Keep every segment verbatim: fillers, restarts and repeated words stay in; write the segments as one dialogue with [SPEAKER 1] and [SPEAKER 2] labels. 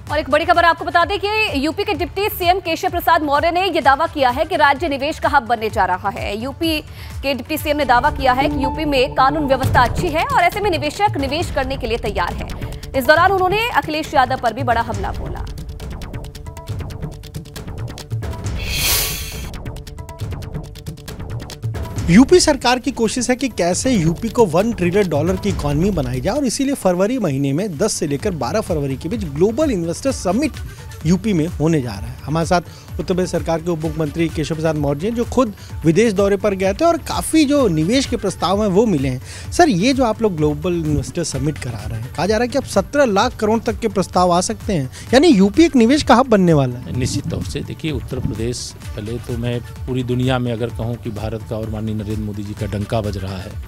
[SPEAKER 1] और एक बड़ी खबर आपको बता दें कि यूपी के डिप्टी सीएम केशव प्रसाद मौर्य ने यह दावा किया है कि राज्य निवेश का हब बनने जा रहा है। यूपी के डिप्टी सीएम ने दावा किया है कि यूपी में कानून व्यवस्था अच्छी है और ऐसे में निवेशक निवेश करने के लिए तैयार है। इस दौरान उन्होंने अखिलेश यादव पर भी बड़ा हमला बोला।
[SPEAKER 2] यूपी सरकार की कोशिश है कि कैसे यूपी को वन ट्रिलियन डॉलर की इकॉनमी बनाई जाए और इसीलिए फरवरी महीने में दस से लेकर बारह फरवरी के बीच ग्लोबल इन्वेस्टर समिट यूपी में होने जा रहा है। हमारे साथ उत्तर प्रदेश सरकार के उप मुख्यमंत्री केशव प्रसाद मौर्य जो खुद विदेश दौरे पर गए थे और काफ़ी जो निवेश के प्रस्ताव हैं वो मिले हैं। सर, ये जो आप लोग ग्लोबल इन्वेस्टर समिट करा रहे हैं, कहा जा रहा है कि अब सत्रह लाख करोड़ तक के प्रस्ताव आ सकते हैं, यानी यूपी एक निवेश का हब बनने वाला है।
[SPEAKER 3] निश्चित तौर से देखिए, उत्तर प्रदेश पहले तो मैं पूरी दुनिया में अगर कहूँ कि भारत का और माननीय नरेंद्र मोदी जी का डंका बज रहा है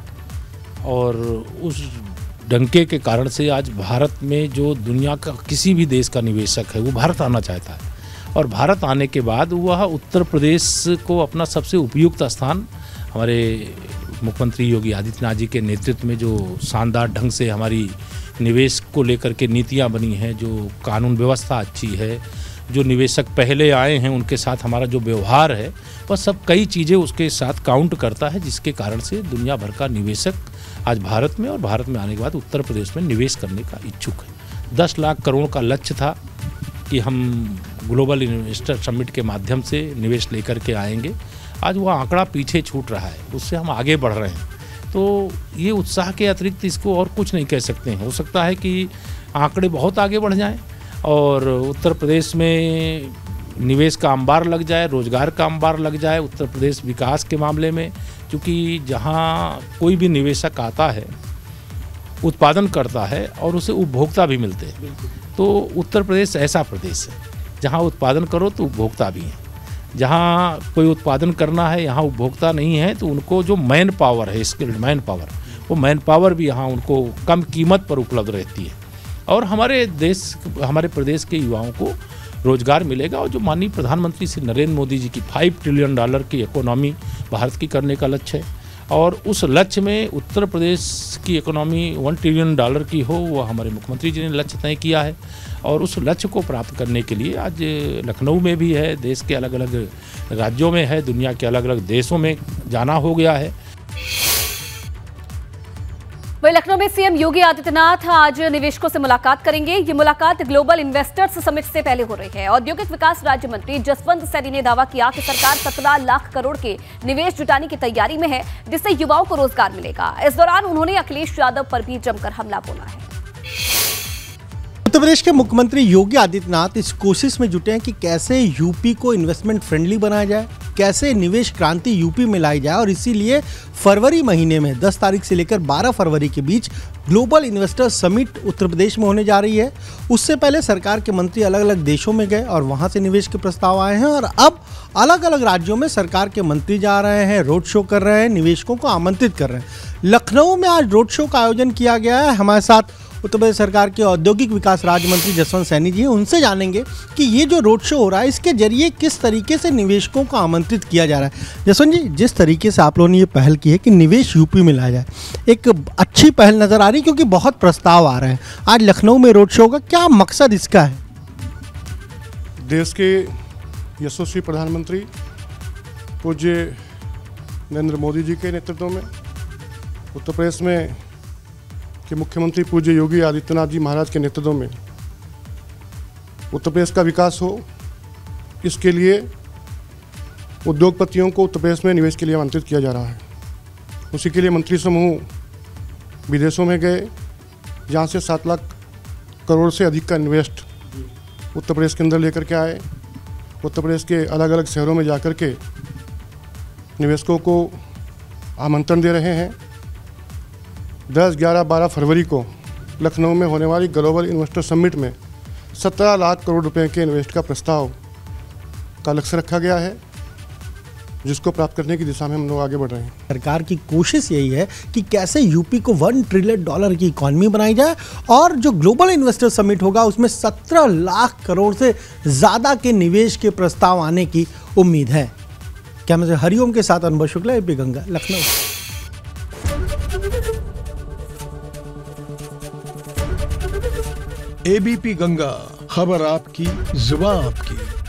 [SPEAKER 3] और उस डंके के कारण से आज भारत में जो दुनिया का किसी भी देश का निवेशक है वो भारत आना चाहता है और भारत आने के बाद वह उत्तर प्रदेश को अपना सबसे उपयुक्त स्थान, हमारे मुख्यमंत्री योगी आदित्यनाथ जी के नेतृत्व में जो शानदार ढंग से हमारी निवेश को लेकर के नीतियां बनी हैं, जो कानून व्यवस्था अच्छी है, जो निवेशक पहले आए हैं उनके साथ हमारा जो व्यवहार है वह सब कई चीज़ें उसके साथ काउंट करता है, जिसके कारण से दुनिया भर का निवेशक आज भारत में और भारत में आने के बाद उत्तर प्रदेश में निवेश करने का इच्छुक है। दस लाख करोड़ का लक्ष्य था कि हम ग्लोबल इन्वेस्टर समिट के माध्यम से निवेश लेकर के आएंगे। आज वो आंकड़ा पीछे छूट रहा है, उससे हम आगे बढ़ रहे हैं। तो ये उत्साह के अतिरिक्त इसको और कुछ नहीं कह सकते हैं। हो सकता है कि आंकड़े बहुत आगे बढ़ जाएं और उत्तर प्रदेश में निवेश का अंबार लग जाए, रोजगार का अंबार लग जाए उत्तर प्रदेश विकास के मामले में, क्योंकि जहाँ कोई भी निवेशक आता है उत्पादन करता है और उसे उपभोक्ता भी मिलते हैं। तो उत्तर प्रदेश ऐसा प्रदेश है जहाँ उत्पादन करो तो उपभोक्ता भी है, जहाँ कोई उत्पादन करना है यहाँ उपभोक्ता नहीं है तो उनको जो मैन पावर है, स्किल्ड मैन पावर, वो मैन पावर भी यहाँ उनको कम कीमत पर उपलब्ध रहती है और हमारे देश हमारे प्रदेश के युवाओं को रोजगार मिलेगा। और जो माननीय प्रधानमंत्री श्री नरेंद्र मोदी जी की फाइव ट्रिलियन डॉलर की इकोनॉमी भारत की करने का लक्ष्य है और उस लक्ष्य में उत्तर प्रदेश की इकोनॉमी वन ट्रिलियन डॉलर की हो, वो हमारे मुख्यमंत्री जी ने लक्ष्य तय किया है और उस लक्ष्य को प्राप्त करने के लिए आज लखनऊ में भी है, देश के अलग अलग राज्यों में है, दुनिया के अलग अलग देशों में जाना हो गया है।
[SPEAKER 1] वहीं लखनऊ में सीएम योगी आदित्यनाथ आज निवेशकों से मुलाकात करेंगे। ये मुलाकात ग्लोबल इन्वेस्टर्स समिट से पहले हो रही है। औद्योगिक विकास राज्य मंत्री जसवंत सैनी ने दावा किया कि सरकार सत्रह लाख करोड़ के निवेश जुटाने की तैयारी में है, जिससे युवाओं को रोजगार मिलेगा। इस दौरान उन्होंने अखिलेश यादव पर भी जमकर हमला बोला है।
[SPEAKER 2] उत्तर प्रदेश के मुख्यमंत्री योगी आदित्यनाथ इस कोशिश में जुटे हैं कि कैसे यूपी को इन्वेस्टमेंट फ्रेंडली बनाया जाए, कैसे निवेश क्रांति यूपी में लाई जाए और इसीलिए फरवरी महीने में दस तारीख से लेकर बारह फरवरी के बीच global investor summit Uttar Pradesh में होने जा रही है। उससे पहले सरकार के मंत्री अलग अलग देशों में गए और वहां से निवेश के प्रस्ताव आए हैं और अब अलग अलग राज्यों में सरकार के मंत्री जा रहे हैं, रोड शो कर रहे हैं, निवेशकों को आमंत्रित कर रहे हैं। लखनऊ में आज रोड शो का आयोजन किया गया है। हमारे साथ उत्तर प्रदेश सरकार के औद्योगिक विकास राज्य मंत्री जसवंत सैनी जी हैं, उनसे जानेंगे कि ये जो रोड शो हो रहा है इसके जरिए किस तरीके से निवेशकों को आमंत्रित किया जा रहा है। जसवंत जी, जिस तरीके से आप लोगों ने ये पहल की है कि निवेश यूपी में लाया जाए, एक अच्छी पहल नजर आ रही क्योंकि बहुत प्रस्ताव आ रहे हैं। आज लखनऊ में रोड शो का क्या मकसद इसका है?
[SPEAKER 4] देश के यशस्वी प्रधानमंत्री पूज्य नरेंद्र मोदी जी के नेतृत्व में उत्तर प्रदेश में कि मुख्यमंत्री पूज्य योगी आदित्यनाथ जी महाराज के नेतृत्व में उत्तर प्रदेश का विकास हो, इसके लिए उद्योगपतियों को उत्तर प्रदेश में निवेश के लिए आमंत्रित किया जा रहा है। उसी के लिए मंत्री समूह विदेशों में गए, जहाँ से सात लाख करोड़ से अधिक का इन्वेस्ट उत्तर प्रदेश के अंदर लेकर के आए। उत्तर प्रदेश के अलग अलग शहरों में जाकर के निवेशकों को आमंत्रण दे रहे हैं। दस, ग्यारह, बारह फरवरी को लखनऊ में होने वाली ग्लोबल इन्वेस्टर समिट में सत्रह लाख करोड़ रुपए के इन्वेस्ट का प्रस्ताव का लक्ष्य रखा गया है, जिसको प्राप्त करने की दिशा में हम लोग आगे बढ़ रहे हैं।
[SPEAKER 2] सरकार की कोशिश यही है कि कैसे यूपी को वन ट्रिलियन डॉलर की इकॉनमी बनाई जाए और जो ग्लोबल इन्वेस्टर समिट होगा उसमें सत्रह लाख करोड़ से ज़्यादा के निवेश के प्रस्ताव आने की उम्मीद है। कैमरे से हरिओम के साथ अनुभव शुक्ला, एबीपी गंगा, लखनऊ।
[SPEAKER 5] एबीपी गंगा, खबर आपकी, जुबान आपकी।